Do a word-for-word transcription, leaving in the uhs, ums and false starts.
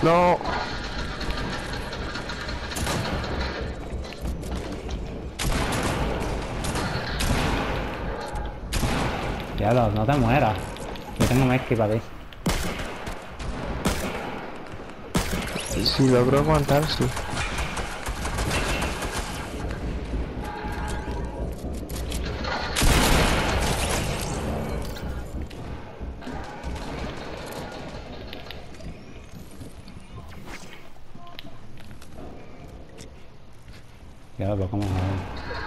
No. Diablo, no te mueras. Yo tengo Messi para ti. Si logro aguantar, sí. Diablo, ¿cómo joder?